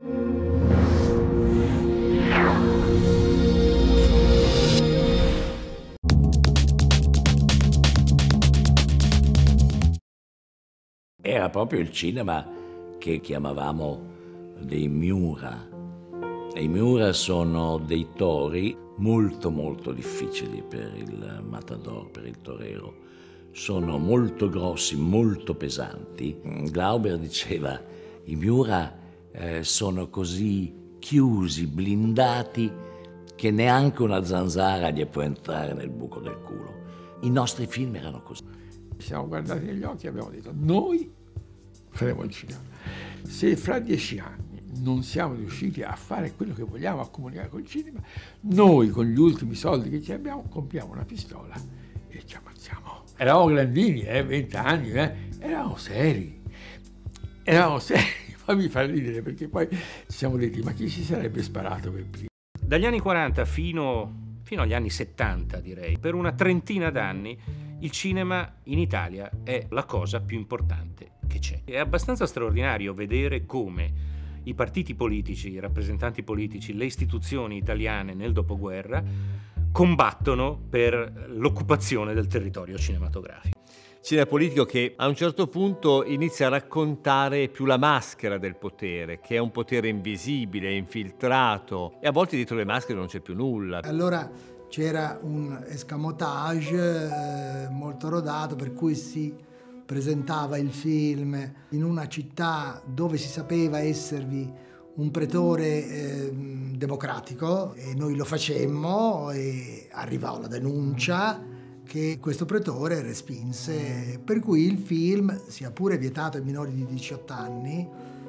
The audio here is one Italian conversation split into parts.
Era proprio il cinema che chiamavamo dei Miura. E i Miura sono dei tori molto molto difficili per il matador, per il torero. Sono molto grossi, molto pesanti. Glauber diceva, i Miura sono così chiusi, blindati, che neanche una zanzara gli può entrare nel buco del culo. I nostri film erano così. Ci siamo guardati negli occhi e abbiamo detto, noi faremo il cinema. Se fra 10 anni non siamo riusciti a fare quello che vogliamo, a comunicare col cinema, noi con gli ultimi soldi che ci abbiamo compriamo una pistola e ci ammazziamo. Eravamo grandini, 20 anni, eravamo seri. Fammi far ridere, perché poi ci siamo detti, ma chi si sarebbe sparato per primo? Dagli anni 40 fino agli anni 70, direi, per una trentina d'anni, il cinema in Italia è la cosa più importante che c'è. È abbastanza straordinario vedere come i partiti politici, i rappresentanti politici, le istituzioni italiane nel dopoguerra combattono per l'occupazione del territorio cinematografico. Cinema politico che a un certo punto inizia a raccontare più la maschera del potere, che è un potere invisibile, infiltrato, e a volte dietro le maschere non c'è più nulla. Allora c'era un escamotage molto rodato, per cui si presentava il film in una città dove si sapeva esservi un pretore democratico, e noi lo facemmo e arrivò la denuncia che questo pretore respinse, per cui il film, sia pure vietato ai minori di 18 anni,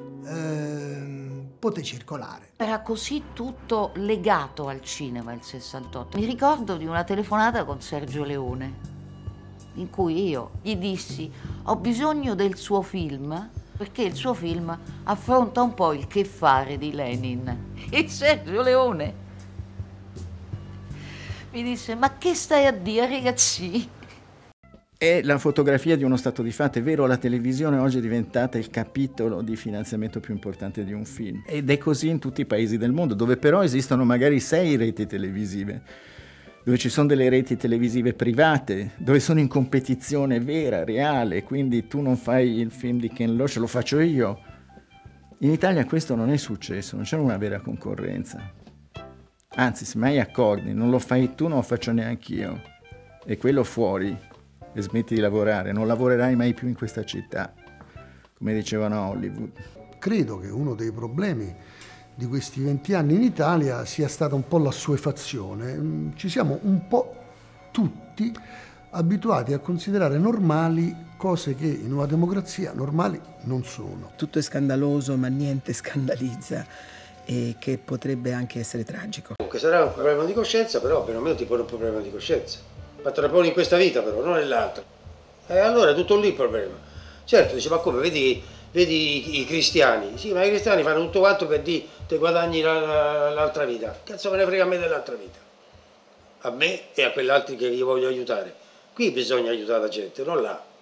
poté circolare. Era così tutto legato al cinema il 68. Mi ricordo di una telefonata con Sergio Leone, in cui io gli dissi: ho bisogno del suo film, perché il suo film affronta un po' il che fare di Lenin. E Sergio Leone mi disse: ma che stai a dire, ragazzi? È la fotografia di uno stato di fatto. È vero, la televisione oggi è diventata il capitolo di finanziamento più importante di un film. Ed è così in tutti i paesi del mondo, dove però esistono magari 6 reti televisive, dove ci sono delle reti televisive private, dove sono in competizione vera, reale, quindi tu non fai il film di Ken Loach, lo faccio io. In Italia questo non è successo, non c'è una vera concorrenza. Anzi, semmai accordi, non lo fai tu, non lo faccio neanche io. E quello fuori, e smetti di lavorare, non lavorerai mai più in questa città, come dicevano a Hollywood. Credo che uno dei problemi di questi 20 anni in Italia sia stata un po' l'assuefazione. Ci siamo un po' tutti abituati a considerare normali cose che in una democrazia normali non sono. Tutto è scandaloso, ma niente scandalizza, e che potrebbe anche essere tragico. Comunque sarà un problema di coscienza, però per me ti pone un problema di coscienza. Ma te la poni in questa vita però, non nell'altra. E allora è tutto lì il problema. Certo, dice, ma come, vedi i cristiani? Sì, ma i cristiani fanno tutto quanto per dire te guadagni l'altra vita. Cazzo me ne frega a me dell'altra vita. A me e a quell'altri che io voglio aiutare. Qui bisogna aiutare la gente, non là.